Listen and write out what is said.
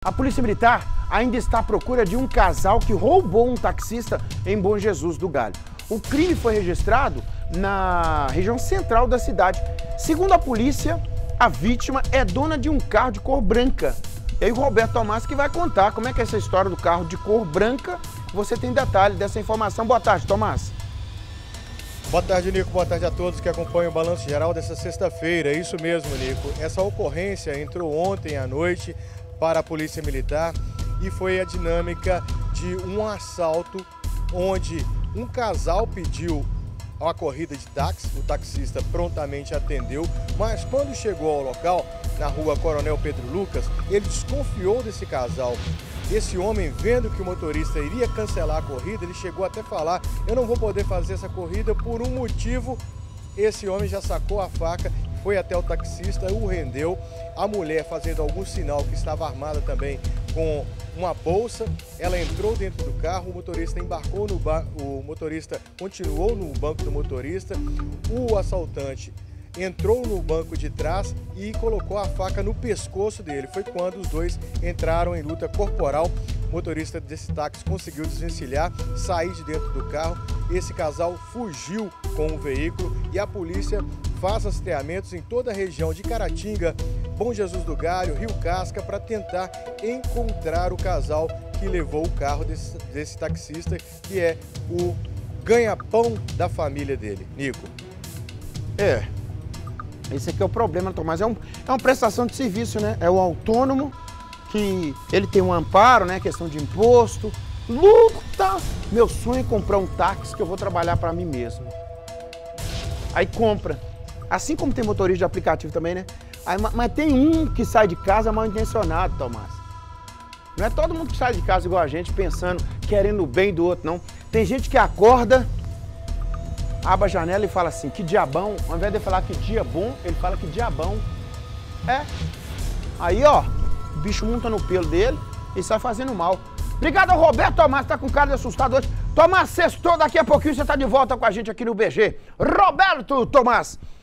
A Polícia Militar ainda está à procura de um casal que roubou um taxista em Bom Jesus do Galho. O crime foi registrado na região central da cidade. Segundo a polícia, a vítima é dona de um carro de cor branca. E aí o Roberto Tomás que vai contar como é que é essa história do carro de cor branca. Você tem detalhe dessa informação. Boa tarde, Tomás. Boa tarde, Nico. Boa tarde a todos que acompanham o Balanço Geral dessa sexta-feira. É isso mesmo, Nico. Essa ocorrência entrou ontem à noite para a Polícia Militar e foi a dinâmica de um assalto onde um casal pediu uma corrida de táxi, o taxista prontamente atendeu, mas quando chegou ao local, na rua Coronel Pedro Lucas, ele desconfiou desse casal. Esse homem, vendo que o motorista iria cancelar a corrida, ele chegou até a falar: eu não vou poder fazer essa corrida por um motivo. Esse homem já sacou a faca, foi até o taxista, o rendeu. A mulher, fazendo algum sinal que estava armada também com uma bolsa, ela entrou dentro do carro, o motorista embarcou no o motorista continuou no banco do motorista, o assaltante entrou no banco de trás e colocou a faca no pescoço dele. Foi quando os dois entraram em luta corporal. O motorista desse táxi conseguiu desvencilhar, sair de dentro do carro. Esse casal fugiu com o veículo e a polícia faz rastreamentos em toda a região de Caratinga, Bom Jesus do Galho, Rio Casca, para tentar encontrar o casal que levou o carro desse taxista, que é o ganha-pão da família dele. Nico. Esse aqui é o problema, Tomás. É uma prestação de serviço, né? É o autônomo, que ele tem um amparo, né? Questão de imposto. Luta! Meu sonho é comprar um táxi que eu vou trabalhar para mim mesmo. Aí compra. Assim como tem motorista de aplicativo também, né? Aí, mas tem um que sai de casa mal intencionado, Tomás. Não é todo mundo que sai de casa igual a gente, pensando, querendo o bem do outro, não. Tem gente que acorda, abre a janela e fala assim: que diabão. Ao invés de falar que dia bom, ele fala que diabão. Aí, ó, o bicho monta no pelo dele e sai fazendo mal. Obrigado ao Roberto Tomás, tá com cara de assustado hoje. Tomás, sextou, daqui a pouquinho você tá de volta com a gente aqui no BG. Roberto Tomás.